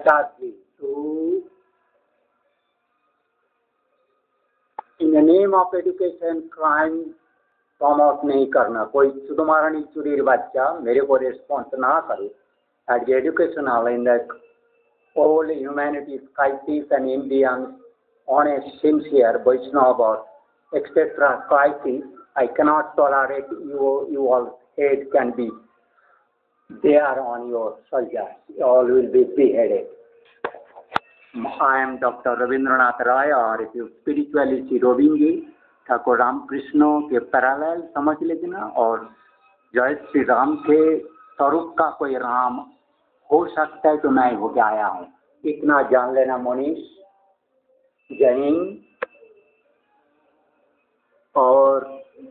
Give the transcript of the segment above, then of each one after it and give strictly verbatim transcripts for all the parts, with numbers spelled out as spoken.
sharply to, in the name of education, crime promote नहीं करना। कोई चुदमारणी चुरीर बच्चा मेरे को रिस्पॉन्स ना करे at the education hall in the all humanities crisis and Indians honest, sincere, Vaishnava or et cetera crisis, I cannot tolerate you. You all head can be there on your soldiers. You all will be beheaded. I am Doctor Rabindranath Rai, और if you spiritually see रोविंगी ठाकुर रामकृष्ण के parallel समझ लेना, और जय श्री राम के स्वरूप का कोई राम हो सकता है तो मैं होके आया हूँ, इतना जान लेना मनीष। जय हिंद। और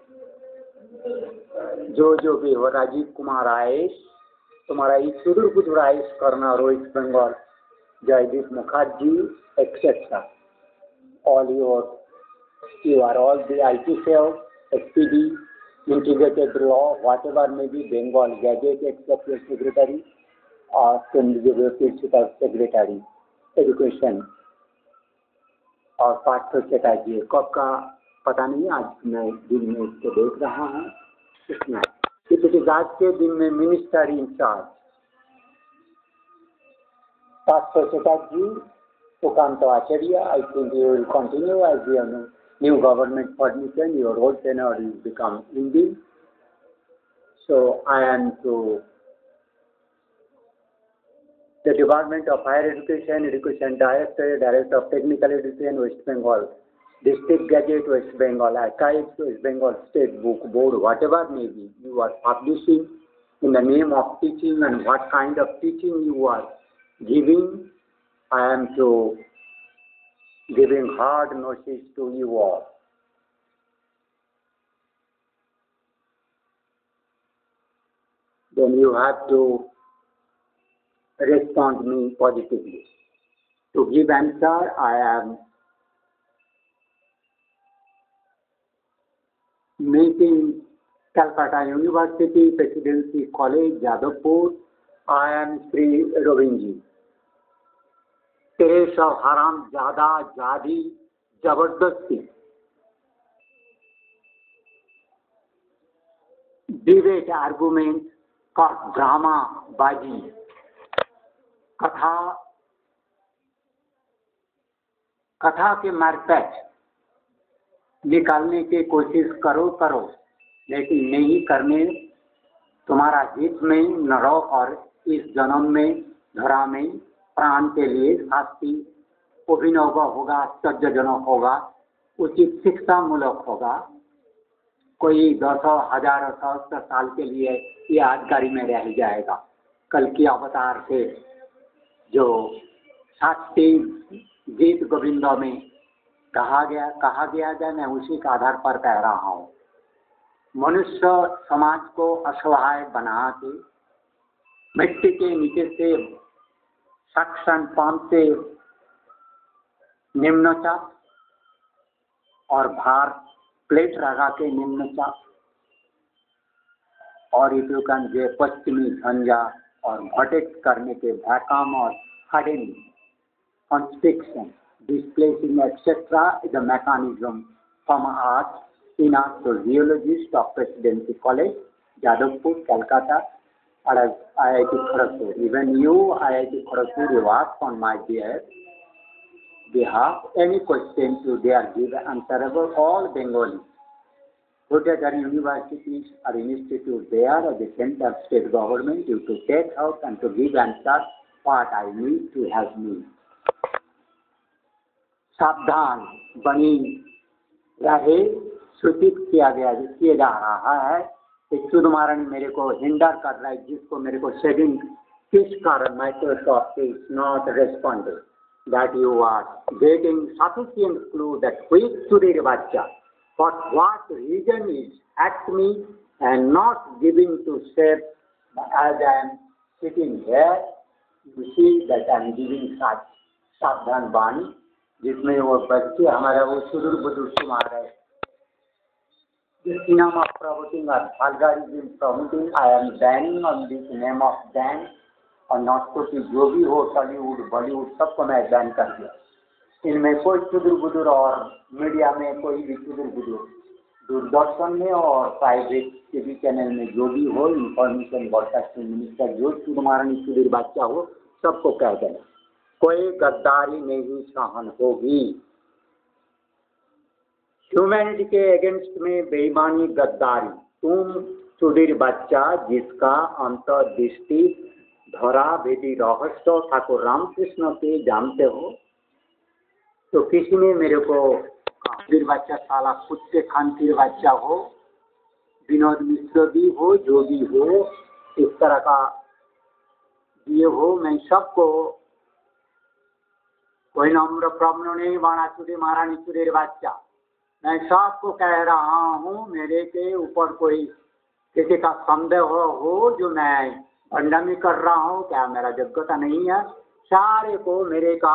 जो जो भी हो, राजीव कुमार आयेश, तुम्हारा इस सुदूर बुदूर आयेश करना, Rohit Bengal, Joydeep Mukherjee etcetera, all your, you are all the I T cells, S P D, integrated law, whatever may be, Bengal Gazette, except your secretary, or principal secretary, education, और पाठ्य चटाइए कब का पता नहीं, आज मैं दिन में उसको देख रहा हूँ। इतना इस आज के दिन में मिनिस्टर इंचार्ज पाठ्य चटाइए Sukanta Acharya, I think you will continue as you know new government permission, your whole tenure is become Indian. So I am to the Department of Higher Education, Education Director, Director of Technical Education, West Bengal, District Gazette, West Bengal, Archives, West Bengal State Book Board, whatever may be, you are publishing in the name of teaching and what kind of teaching you are giving. I am to giving hard notice to you all. Then you have to respond me positively. To give answer, I am meeting Calcutta University, Presidency College, Jadavpur. I am Sri Rovinji. तेरे सब हराम ज्यादा जादी जबरदस्ती debate argument का drama बाजी कथा कथा के मारपैच निकालने की कोशिश करो करो लेकिन नहीं करने तुम्हारा हित में न रहो, और इस जन्म में धरा में प्राण के लिए शास्ति अभिनव होगा, सज्जनक होगा, उचित शिक्षा मूलक होगा। कोई दसों हजार सहस्त्र साल के लिए ये यादगारी में रह जाएगा। कल की अवतार से जो शास्त्री गीत गोविंदों में कहा गया कहा गया है, मैं उसी के आधार पर कह रहा हूँ। मनुष्य समाज को असहाय बना के मिट्टी के नीचे से सक्शन पंप से निम्नचाप और भार प्लेट लगा के निम्नचाप और युकान जे पश्चिमी झंझा और भटेक करने के भैकाम और hardening, constriction, displacing, et cetera is a mechanism from art in art to geologist of Presidency College, Jadavpur, Calcutta, or as I I T Kharagpur. Even you, I I T Kharagpur, you ask on my behalf, behalf any question to their give answerable, all Bengali. Whatever universities or institutes there at the center state government, you to take out and to give answer what I need to help me. सावधान बनी रहे सूचित किया गया किया जा रहा है कि सुधमारण मेरे को हिंडर कर रहा है, जिसको मेरे को शेडिंग किस कारण Microsoft is not responding that you are getting sufficient clue that which Surya Bachcha for what reason is at me and not giving to shape as I am sitting here. You see that I am giving such सावधान बानी जिसमें वो बच्चे हमारा वो सुदूर बुदूर सुमार है. This name of promoting or vulgarism promoting, I am banning on this name of ban और नौटंकी जो भी हो टॉलीवुड बॉलीवुड सबको मैं बैन कर दिया। इनमें कोई चुदुर बुदुर और मीडिया में कोई भी चुदुर बुदुर, दूरदर्शन में और प्राइवेट टीवी चैनल में जो भी हो इंफॉर्मेशन ब्रॉडकास्टिंग मिनिस्टर जो चुदमारनी चुदिर बच्चा हो सबको कह देना कोई गद्दारी नहीं सहन होगी। ह्यूमैनिटी के अगेंस्ट में बेईमानी गद्दारी, तुम चुदिर बच्चा जिसका अंतर्दृष्टि धरा भेदी रहस्य ठाकुर रामकृष्ण के जानते हो, तो किसी ने मेरे को चुदिर बच्चा साला कुत्ते खानतीर बच्चा हो, विनोद मिश्र भी हो, जो भी हो इस तरह का ये हो, मैं सबको कोई नम्र प्रश्न नहीं बना चुदी महारानी चुदिर बच्चा, मैं सबको कह रहा हूँ मेरे के ऊपर कोई किसी का संदेह हो, हो जो मैं भंडामी कर रहा हूँ, क्या मेरा योग्यता नहीं है, सारे को मेरे का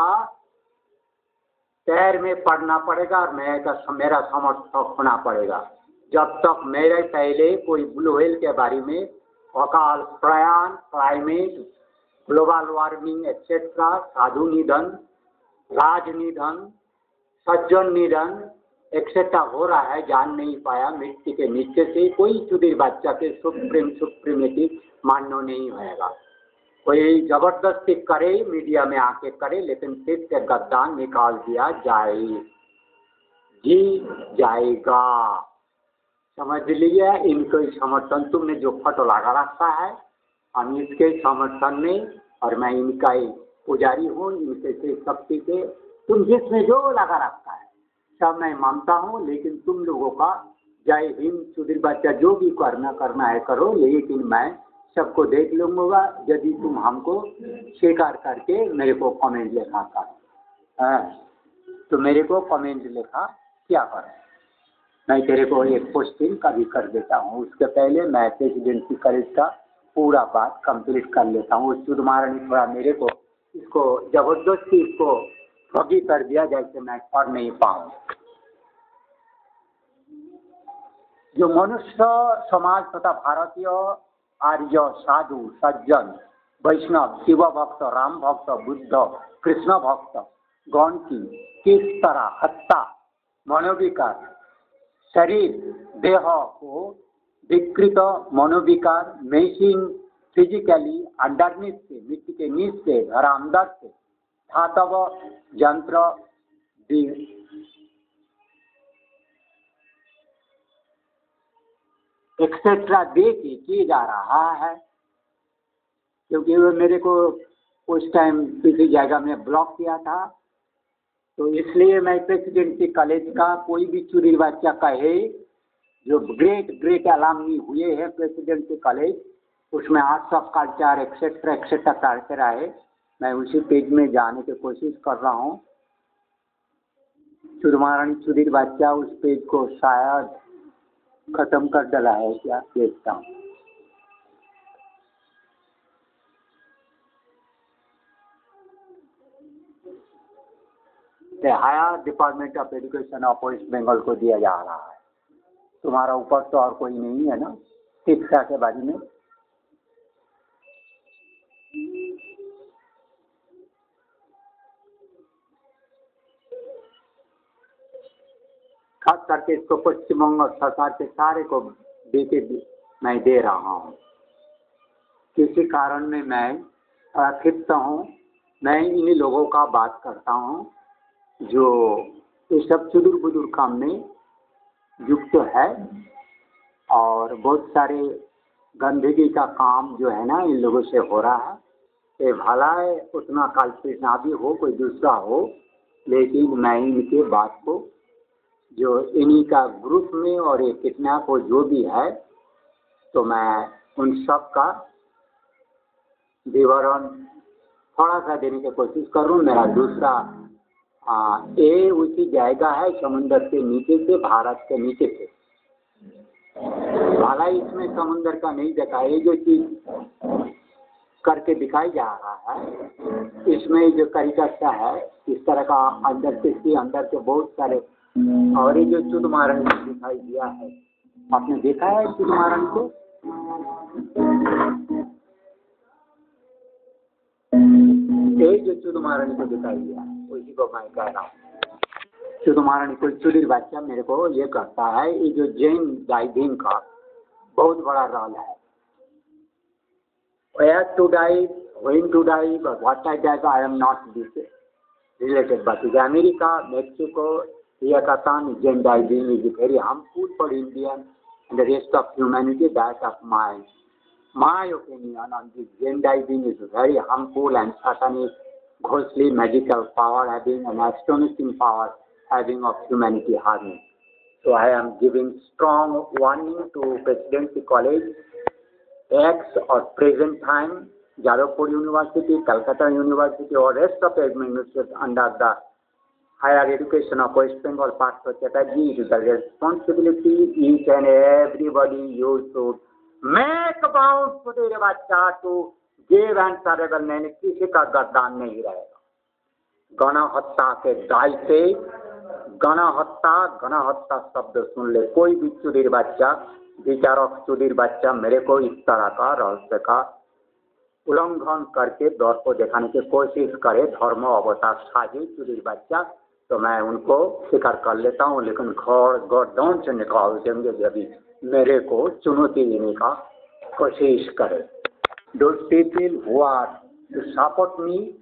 पैर में पड़ना पड़ेगा और मेरे का मेरा समर्थक होना पड़ेगा। जब तक मेरे पहले कोई ब्लू व्हेल के बारे में अकाल प्रयाण, क्लाइमेट, ग्लोबल वार्मिंग एक्सेट्रा, साधु निधन, राज निधन, सज्जन निधन एक्सेट्रा हो रहा है, जान नहीं पाया मिट्टी के नीचे से, कोई चुदिर बच्चा के सुप्रीम सुप्रीमेटिव मान्य नहीं होएगा। कोई जबरदस्ती करे मीडिया में आके करे, लेकिन फिर से गद्दान निकाल दिया जाए जी जाएगा, समझ लिया। इनको समर्थन तुमने जो फोटो लगा रखा है हम इसके समर्थन में, और मैं इनका ही पुजारी हूँ, इनके से शक्ति के तुम जिसमें जो लगा रखा है सब मैं मानता हूँ, लेकिन तुम लोगों का जय हिंद चुदिर बच्चा जो भी करना करना है करो, लेकिन मैं सबको देख लूँगा यदि तुम हमको स्वीकार करके मेरे को कमेंट लिखा कर, हाँ तो मेरे को कमेंट लिखा क्या कर, मैं तेरे को एक पोस्टिंग का भी कर देता हूँ। उसके पहले मैं प्रेसिडेंसी कॉलेज का पूरा बात कंप्लीट कर लेता हूँ। उस चुदमारनी थोड़ा मेरे को इसको जबरदस्ती इसको ठगी कर दिया जैसे मैं पढ़ नहीं पाऊँ। जो मनुष्य समाज तथा भारतीय आर्य साधु सज्जन वैष्णव शिव भक्त राम भक्त बुद्ध कृष्ण भक्त गण की किस तरह हत्या मनोविकार शरीर देह को विकृत मनोविकार मेसिंग फिजिकली अंडरनीथ से मिट्टी के नीचे से धरा अंदर से धातव यंत्र एक्सेट्रा दे के किए जा रहा है, क्योंकि वो मेरे को उस टाइम किसी जगह में ब्लॉक किया था, तो इसलिए मैं प्रेसिडेंसी कॉलेज का कोई भी चुदिर बच्चा कहे जो ग्रेट ग्रेट अलामनी हुए हैं प्रेसिडेंसी कॉलेज, उसमें arts of culture etcetera etcetera करते रहे, मैं उसी पेज में जाने की कोशिश कर रहा हूँ। चुदमारनी चुदिर बच्चा उस पेज को शायद खत्म कर डाला है क्या, देखता हूँ। Higher department of education of West Bengal को दिया जा रहा है, तुम्हारा ऊपर तो और कोई नहीं है ना शिक्षा के बारे में। खास करके इसको पश्चिम बंगाल सरकार के सारे को दे के मैं दे रहा हूँ। किसी कारण में मैं अखिप्त हूँ, मैं इन लोगों का बात करता हूँ जो ये सब चुदुर बुदुर काम में युक्त है, और बहुत सारे गंदगी का काम जो है ना इन लोगों से हो रहा है। ये भला है उतना काल्पनिक ना भी हो, कोई दूसरा हो, लेकिन मैं इनके बात को जो इन्हीं का ग्रुप में और ये किडनैप हो जो भी है, तो मैं उन सब का विवरण थोड़ा सा देने की कोशिश करूँ। मेरा दूसरा हाँ ये उसी जाएगा है समुंदर के नीचे से, भारत के नीचे से, भला इसमें समुंदर का नहीं देखा, ये जो चीज करके दिखाई जा रहा है इसमें जो तरीका है इस तरह का अंदर से अंदर के बहुत सारे, और ये जो चुदमारन दिखाई दिया है, आपने देखा है चुदमारन को? ये जो चुदू महारानी को दिखाई दिया उसी को मैं कह रहा हूँ। चुदू महारानी कोई चुदीर बच्चा मेरे को ये कहता है ये जो जैन डाइविंग का बहुत बड़ा रोल है। Where to dive, when to dive, or what I dive, I am not this related. But in America, Mexico, Yucatan, Jane diving is very harmful for Indians and the rest of humanity. That of my my opinion on this Jane diving is very harmful and satanic, ghostly, magical power having an astonishing power having of humanity harming. So I am giving strong warning to Presidency College. Ex or present time, Jadavpur University, Calcutta University, or rest of the administrators under the higher education of West Bengal, Partha Chatterjee, it is the responsibility each and everybody you should make about to the bachcha to give answerable नहीं किसी का गर्दान नहीं रहेगा। गणहत्ता के दाय से गणहत्ता गणहत्ता शब्द सुन ले कोई भी चुदीर बच्चा विचारक चुदीर बच्चा मेरे को इस तरह का रहस्य का उल्लंघन करके दौर को दिखाने की कोशिश करे धर्म अवतार साजे चुदीर बच्चा तो मैं उनको स्वीकार कर लेता हूँ, लेकिन घर गर्दन से निकाल देंगे यदि मेरे को चुनौती देने का कोशिश करे। Those people who are to support me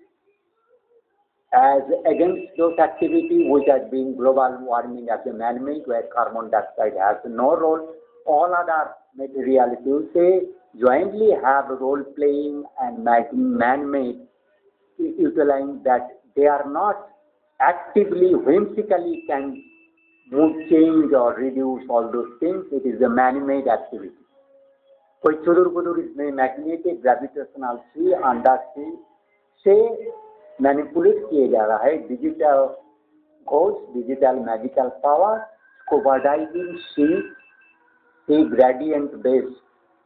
as against those activities which are being global warming as a man-made where carbon dioxide has no role, all other materialities they jointly have role playing and man-made utilizing that they are not actively whimsically can move change or reduce all those things. It is a man-made activity. कोई चुदुर बुदुर इसमें magnetic gravitational sea under sea से manipulate किए जा रहा है digital Ghosh digital magical power scuba diving sea sea gradient based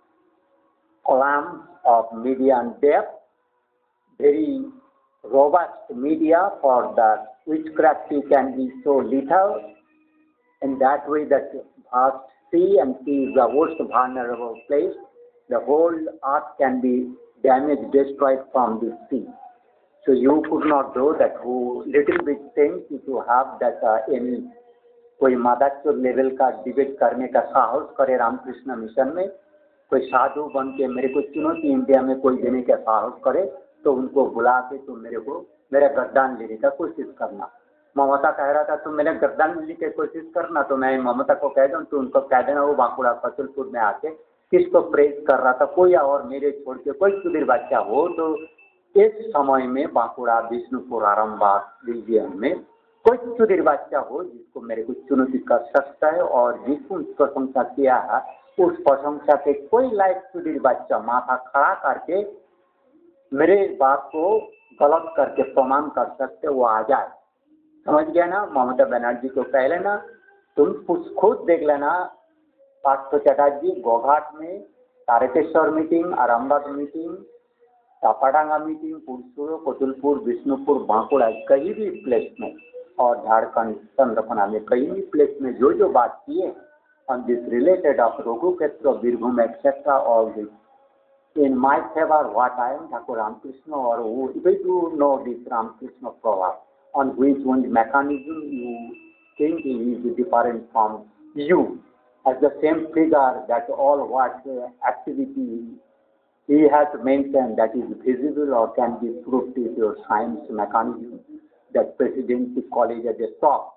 columns of median depth, very robust media for the witchcraft can be so lethal. In that way, that vast sea and sea is the most vulnerable place. The whole earth can be damaged, destroyed from the sea. So you could not do that. Who little bit things if you have that uh, any कोई मादाचोर level का debate करने का साहस करे Ramakrishna mission में, कोई साधु बन के मेरे को चुनौती इंडिया में कोई देने का साहस करे तो उनको बुला के तुम मेरे को मेरा गर्दान लेने का कोशिश करना। ममता कह रहा था तुम मेरे गर्दान लेने की कोशिश करना, तो मैं ममता को कह दूं तो उनको कह देना वो बांकुड़ा फसलपुर में आके किसको प्रेस कर रहा था कोई और मेरे छोड़ के कोई सुधीर बच्चा हो तो इस समय में बांकुड़ा विष्णुपुर आरामबाग रीजियन में कोई सुधीर बच्चा हो जिसको मेरे को चुनौती कर सकता है और जिसको प्रशंसा किया है उस प्रशंसा के कोई लायक सुधीर बच्चा माथा खड़ा करके मेरे बात को गलत करके प्रमाण कर सकते वो आ जाए। समझ गया ना? ममता बनर्जी को कह लेना, तुम खुद देख लेना पार्थ चटर्जी गोघाट में Tarakeswar meeting, Arambagh meeting, Chapadanga meeting, Pursurah, Kotulpur, Bishnupur, Bankura कहीं भी प्लेस में और झारखंड चंद्रकोना में कहीं भी प्लेस में जो जो बात किए on this related of Raghu Ketra, Birbhum, et cetera, all this. In my favor, what I am, Thakur Ramakrishna, or who, we do know this Ramakrishna proverb, on which one mechanism you think is different from you. As the same figure that all what uh, activity he has mentioned that is visible or can be proved with your science mechanism, that Presidency College at the top.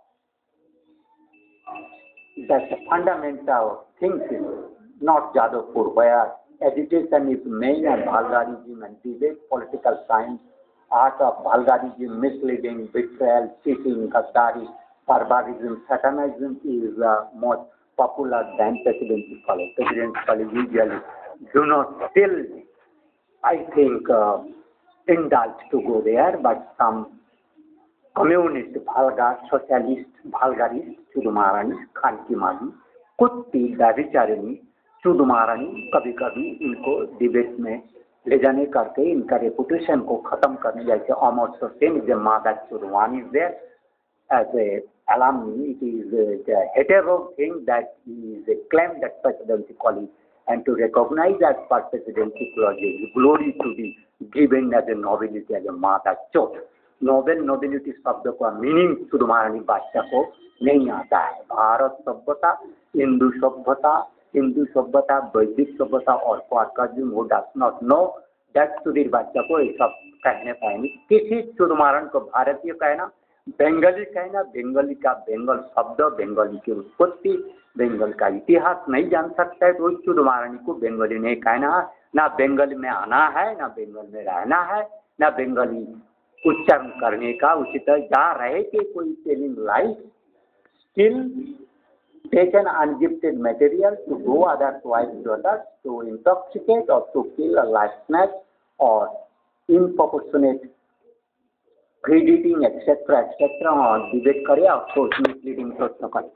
That's a fundamental thing, not Jadavpur, where education is main and vulgarism and debate, political science, art of vulgarism, misleading, betrayal, cheating, gaddari, barbarism, satanism is uh, more popular than Presidency College. Presidency College usually do not still, I think, uh, indulge to go there, but some communist, vulgar, socialist, vulgarist, चुदुमारानी, Khanki मारी, कुत्ती, दाविचारिणी, चुदुमारानी कभी कभी इनको debate में ले जाने करके इनका reputation को खत्म करने जैसे अमर सेन इज ए मादा चुदवान is there as a alumni. It is a hetero thing that he is a claim that Presidency College and to recognize that Presidency College is glory to the given as a nobility as a mother chode. Nobel nobility शब्द का meaning सुध महारानी बादशाह को नहीं आता है। भारत सभ्यता, हिंदू सभ्यता, हिंदू सभ्यता, वैदिक सभ्यता और कॉर्कजिम वो does not know that Sudhir बादशाह को ये सब कहने पाएंगे। किसी सुध महारानी को भारतीय कहना, बंगाली कहना, बंगाली का बंगाल शब्द, बंगाली की उत्पत्ति, बंगाल का इतिहास नहीं जान सकता है तो सुध महारानी को बंगाली नहीं कहना। ना बंगाल में आना है, ना बंगाल में रहना है, ना बंगाली उच्चारण करने का उचित जा रहे थे। कोई telling life still taken ungifted material to go other wife daughters to intoxicate और to kill a life snatch और inproportionate greed eating etcetera etcetera और डिबेट करे और सोच मिसलीडिंग प्रश्न करे।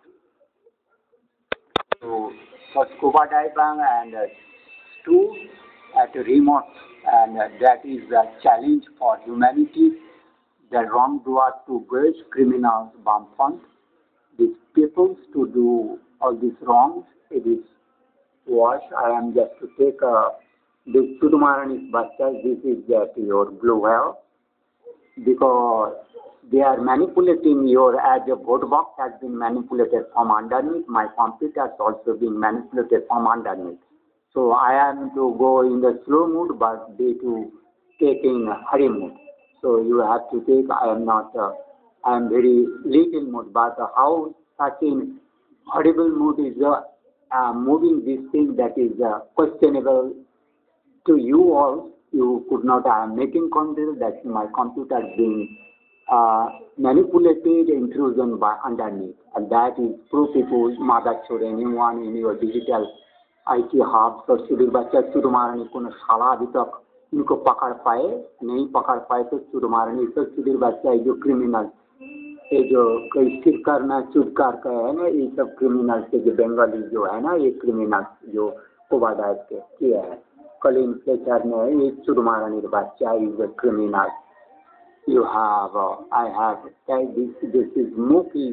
तो for scuba diving and uh, to at remote and uh, that is a challenge for humanity. The wrongdoer to gauge criminals bumfund these people to do all these wrongs. It is what I am just to take uh, this Sudhu Maharani's Bachcha. This is that your blue hair because they are manipulating your as your vote box has been manipulated from underneath. My computer has also been manipulated from underneath. So I am to go in the slow mood, but they to take in hurry mood. So you have to take. I am not. Uh, I am very little mood, but uh, how such in horrible mood is uh, uh, moving this thing that is uh, questionable to you all. You could not. I am making control that my computer is being uh, manipulated, intrusion by underneath, and that is true people, mother, children, anyone in your digital I T half तो सुधीर बच्चा सुधु महारानी को साला अभी तक इनको पकड़ पाए नहीं पकड़ पाए तो सुधु महारानी तो सुधीर बच्चा ये जो क्रिमिनल ये जो कई सिर करना चुटकार का है ना ये सब क्रिमिनल से जो बंगाली जो है ना ये क्रिमिनल जो कोबादायत के किया है कलीन फ्लेचर ने ये सुधु महारानी बच्चा is a criminal you have I have this this is मूकी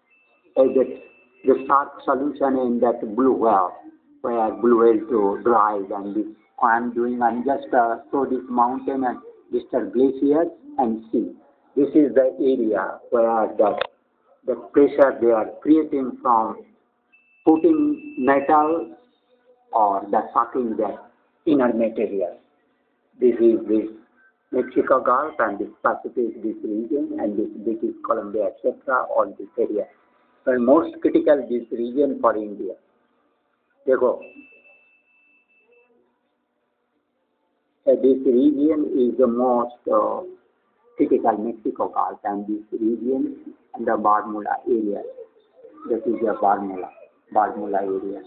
the sharp solution in that blue whale where blue whale to drive and this I am doing I'm just uh, so this mountain and these are glaciers and sea. This is the area where the the pressure they are creating from putting metal or the sucking the inner material. This is this Mexico Gulf and this Pacific this region and this British Columbia et cetera all this area. But most critical this region for India. देखो this region is the most uh, critical Mexico Gulf and this region and the Barmula area. That is the Barmula, Barmula area.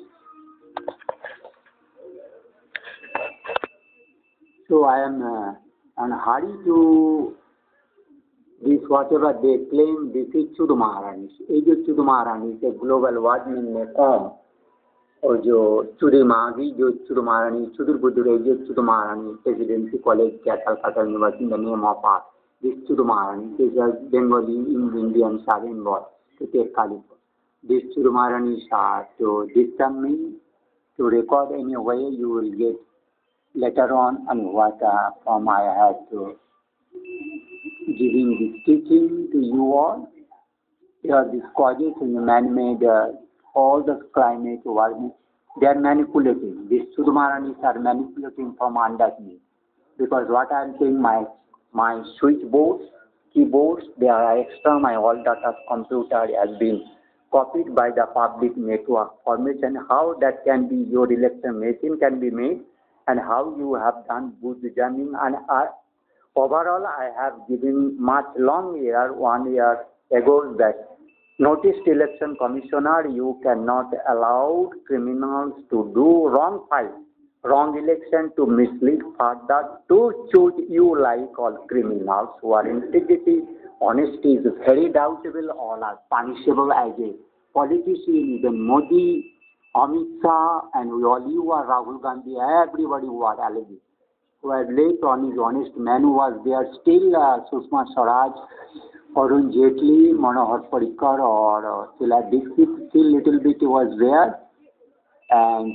So I am uh, on hurry to this whatever they claim this is Sudhu Maharani. ये जो Sudhu Maharani से global warming में कौन और जो सुधीर महागी जो सुधु महारानी सुधीर बुद्धुरे जो सुधु महारानी प्रेसिडेंसी कॉलेज क्या Calcutta University the name of art this सुधु महारानी is a Bengali in Indian सार involve to take Kalipo. This Sudhu Maharani Shah to disturb me to record any way you will get later on and what uh, from I have to giving this teaching to you all. Here these causes in the man-made uh, all the climate warming, they are manipulating. These Sudhu Maharanis are manipulating from underneath. Because what I am saying, my my switchboards, keyboards, they are extra. My all data computer has been copied by the public network formation. How that can be your election machine can be made, and how you have done good jamming. And uh, overall, I have given much long year, one year ago that. Noticed election commissioner, you cannot allow criminals to do wrong fight, wrong election to mislead further to choose you like all criminals who are integrity, honesty is very doubtable, all are punishable as a politician, even Modi, Amit Shah, and we all you are Rahul Gandhi, everybody who are allergic, who had laid on his honest man who was there, still uh, Sushma Swaraj, Arun Jaitley, Manohar Parrikar or uh, Sheila Dixit, still little bit was there. And uh,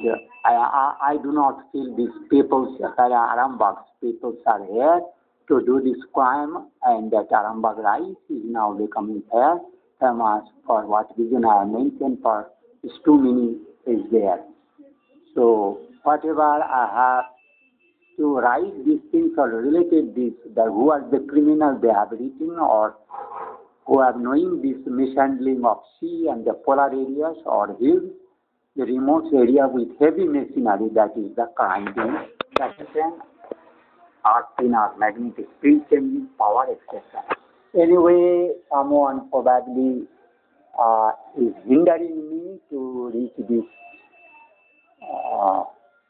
I, I, I do not feel these people, Arambag's people are here to do this crime, and that Arambag rice is now becoming here, famous for what reason I have mentioned, for it's too many is there. So whatever I have to write these things or related this, that who are the criminal they have written, or who are knowing this mishandling of sea and the polar areas or hills, the remote area with heavy machinery, that is the crime doing, that is an art in our magnetic field changing power, et cetera. Anyway, someone probably uh, is hindering me to reach this uh,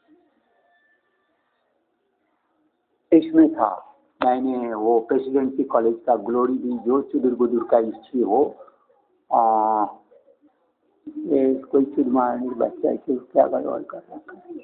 इसमें था मैंने वो Presidency College का glory दी जो चुदुर बुदुर का history हो आ, ये कोई चुदमारनी बच्चा है कि क्या गड़बड़ कर रखा है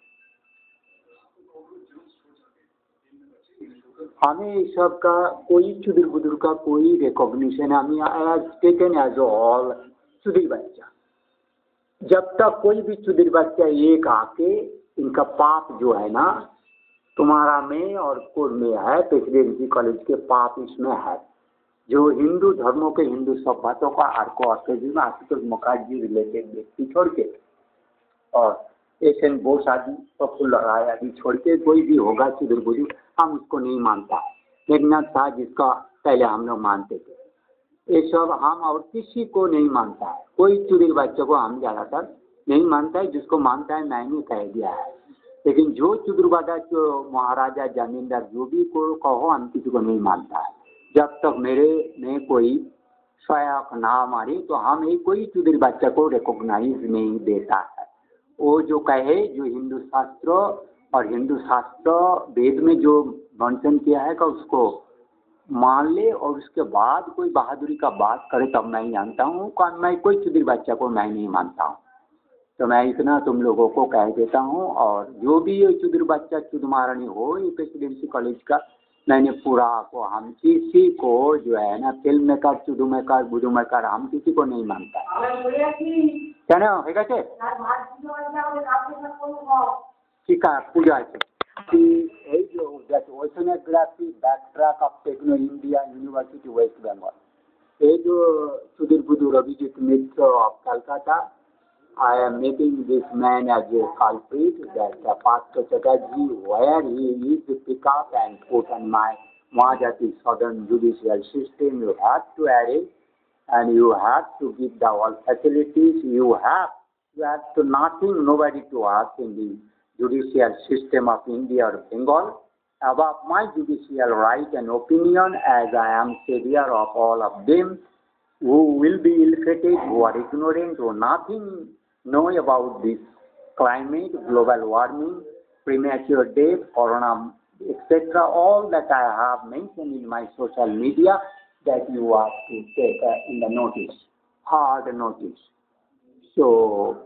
हमें इस सब का कोई चुदुर बुदुर का कोई रिकॉग्निशन हमें एज टेकन एज ऑल चुदुर बच्चा जब तक कोई भी चुदुर बच्चा एक आके इनका पाप जो है ना तुम्हारा में और कुल में है प्रेसिडेंसी कॉलेज के पाप इसमें है जो हिंदू धर्मों के हिंदू सभ्यताओं का आर्को आर्केजिम आशुतोष मुखर्जी रिलेटेड व्यक्ति छोड़ के और एस एन बोस आदि प्रफुल्ल राय आदि छोड़ के कोई भी होगा चुदुर बुदुर हम उसको नहीं मानता मेघनाथ शाह जिसका पहले हम लोग मानते थे ये सब हम और किसी को नहीं मानता है कोई चुदुर बच्चों को हम ज़्यादातर नहीं मानता है जिसको मानता है मैंने कह दिया है लेकिन जो चुदुरवादा जो महाराजा जमींदार जो भी को कहो हम किसी को नहीं मानता है जब तक मेरे में कोई सहायक ना मारी तो हम एक कोई चुदुर बच्चा को रिकॉग्नाइज नहीं देता है वो जो कहे जो हिंदू शास्त्र और हिंदू शास्त्र वेद में जो वर्णन किया है का उसको मान ले और उसके बाद कोई बहादुरी का बात करे तब मैं जानता हूँ मैं कोई चुदुर बच्चा को मैं नहीं मानता हूँ तो मैं इतना तुम लोगों को कह देता हूँ और जो भी ये चुदुर बच्चा चुदमारणी हो ये प्रेसिडेंसी कॉलेज का मैंने पूरा को हम किसी को जो है ना फिल्म मेकर चुदू मेकर बुदू मेकर हम किसी को नहीं मानता क्या ना है कैसे ठीक है पूजा है जो that oceanography backtrack of Techno India University West Bengal ये जो चुदुर बुदुर Abhijit Mitra of Calcutta I am making this man as a culprit that uh, Pastor Chatterjee, where he is to pick up and put on my Mahajati Southern judicial system, you have to arrest and you have to give the all facilities. You have, you have to nothing, nobody to ask in the judicial system of India or Bengal about my judicial right and opinion as I am savior of all of them who will be ill-fated, who are ignorant, who nothing know about this climate, global warming, premature death, corona, et cetera. All that I have mentioned in my social media that you have to take uh, in the notice, hard notice. So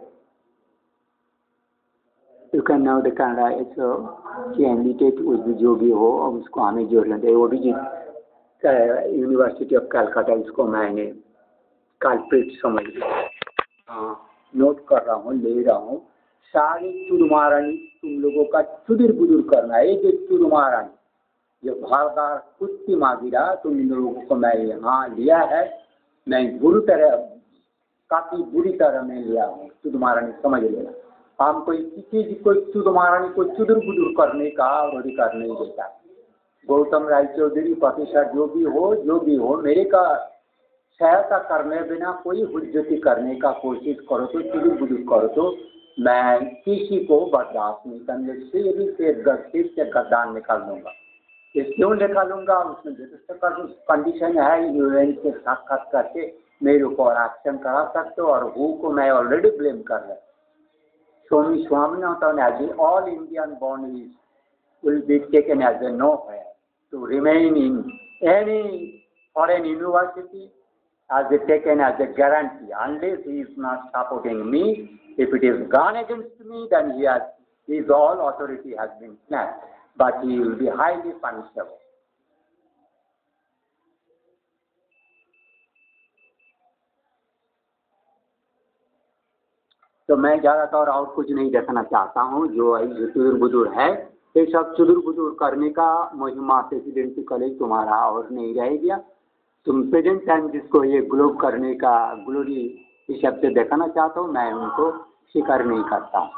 you can now the Canada is a candidate with the जो भी हो अब उसको हमें जोड़ लेते हैं वो भी यूनिवर्सिटी ऑफ कलकत्ता इसको मैंने कल्प्रिट समझ लिया नोट कर रहा हूँ ले रहा हूँ सारी चुदमारणी तुम लोगों का चुदुर बुदुर करना है जो चुदमारणी जो भारदार कुत्ती मागिरा तुम लोगों को मैं यहाँ लिया है मैं बुरी तरह काफी बुरी तरह में लिया हूँ चुदमारणी समझ लेना हम कोई किसी कोई चुदमारणी को चुदुर बुदुर करने का अधिकार नहीं देता गौतम राय चौधरी प्रोफेसर जो भी हो जो भी हो मेरे का सहायता करने बिना कोई हुज्जती करने का कोशिश करो तो चुदुर बुदुर करो तो मैं किसी को बर्दाश्त नहीं करने से से सिर से गद्दान निकाल दूंगा ये क्यों निकालूंगा उसमें जरूरत कंडीशन है यूएन के साक्षात करके मेरे ऊपर एक्शन करा सकते हो और हु को मैं ऑलरेडी ब्लेम कर रहा Swami Swaminathan as a all Indian born is will be taken as a no है to remain in any foreign university as a taken as a guarantee unless he is not supporting me. If it is gone against me, then he has his all authority has been snatched, but he will be highly punishable. तो मैं ज़्यादातर और कुछ नहीं देखना चाहता हूँ। जो है चुदुर बुदुर है, ये सब चुदुर बुदुर करने का महिमा प्रेसिडेंसी कॉलेज तुम्हारा और नहीं रह गया। तुम प्रेजेंट टाइम जिसको ये ग्लोब करने का ग्लोरी हिसाब से देखना चाहता हूँ, मैं उनको स्वीकार नहीं करता हूँ।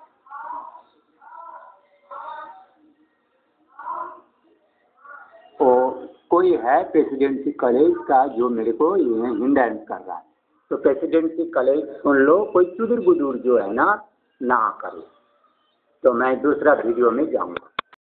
तो कोई है प्रेसिडेंसी कॉलेज का जो मेरे को ये हिंडेंस कर रहा है, तो प्रेसिडेंसी कॉलेज सुन लो, कोई चुदुर बुदुर जो है ना ना करे। तो मैं दूसरा वीडियो में जाऊंगा।